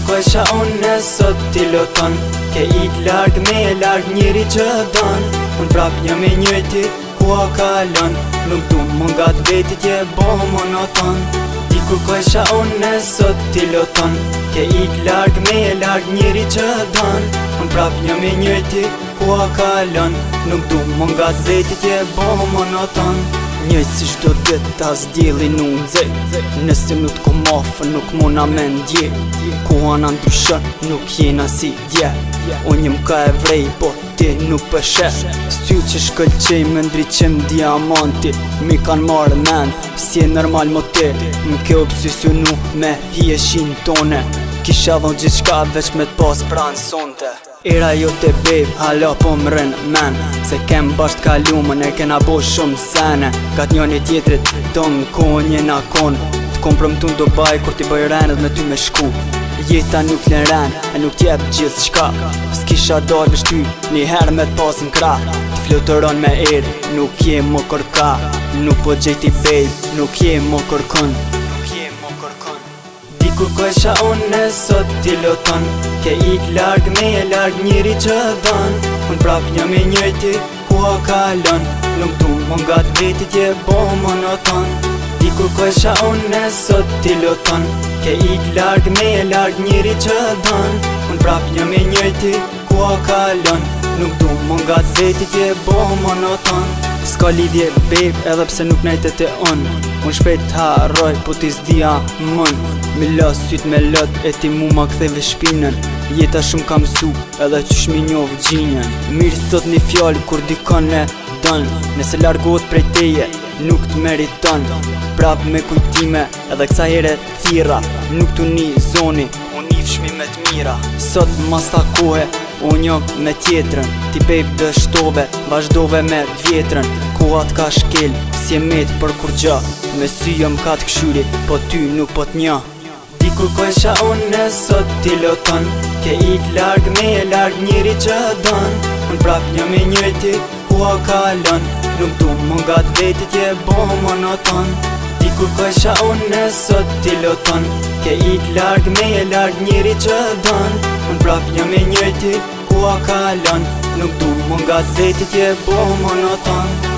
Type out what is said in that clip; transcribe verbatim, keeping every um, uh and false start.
Kojsha unë sot t'i loton, ke ik larg me larg njeri që don. Unë prap jam e njëjti ku a kalon, nuk du mungat veti t'je bo monoton. Dikur kojsha unë sot t'i loton, ke ik larg me larg njeri që don. Unë prap jam e njëjti ku a kalon, nuk du mungat veti t'je bo monoton. Njëjtë si shdo dit as djeli nuk nxej, nëse nuk t'ko mafë nuk muna me ndje. Ku ana ndryshon nuk jena si dje, unë jem ka e vrej po ti nuk përshe. Sy që shkëllqej me ndryqim diamanti, mi kan marrë men si e normal mo ti. M'ke obsesionu me hi e shin tone, kisha dhon gjithë shka veç me t'pas pranë sonte. Era jo te babe, hala po m'rën men, se kem basht kalumën e kena bo shumë sene. Gat njën e tjetrit, do m'kon jena kon, t'kom prëmtu në Dubai kur t'i bëj renet me ty me shku. Jeta nuk len ren, e nuk t'jep gjithë shka, s'kisha dalë vësht ty, një herë me t'pas n'kra. T'fluturon me erë, nuk je më kërka, nuk po gjejti babe, nuk je më kërkon. Dikur kojsha unë sot t'i loton, ke ik larg me larg njeri që don. Unë prap jam e njëjti ku a kalon, nuk du mungat veti t'je bo monoton. Dikur kojsha unë sot t'i loton, ke ik larg me larg njeri që don. Unë prap jam e njëjti ku a kalon, nuk du mungat veti t'je bo monoton. S'ka lidhje babe edhe pse nuk nejtet e unë, unë shpejt harroj po t'i s'dia mën. Mi la syt me lot e ti mu ma ktheve shpinën, jeta shumë kam su edhe qysh mi njov gjinjen. Mirë thot një fjall kur dikon e don, nëse largohet prej teje nuk t'meriton. Prap me kujtime edhe kësa here thira, nuk t'u një zoni, unë i fshmi me t'mira. Sot mas ta kohe, unë jam me tjetrën, ti babe dështove, vazhdove me vjetrën. Kohat ka shkel, si e met për kur gja, me sy jëm ka t'kshyri, po ty nuk po t'nja. Dikur kojsha unë sot t'i loton, ke ik larg me larg njeri që don. Unë prap jam e njëjti ku a kalon, nuk du mungat veti t'je bo monoton. Dikur kojsha unë sot t'i loton, ke ik larg me larg njeri që don. Unë prap jam e njëjti ku a kalon, nuk du mungat veti t'je bo monoton.